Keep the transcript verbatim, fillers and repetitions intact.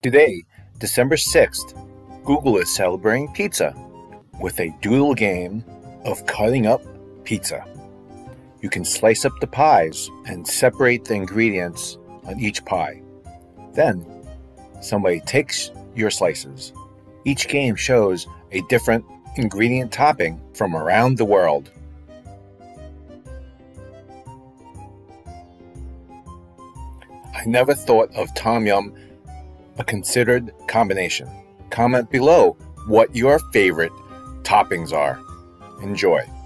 Today, December sixth, Google is celebrating pizza with a doodle game of cutting up pizza. You can slice up the pies and separate the ingredients on each pie. Then, somebody takes your slices. Each game shows a different ingredient topping from around the world. I never thought of Tom Yum a considered combination. Comment below what your favorite toppings are. Enjoy.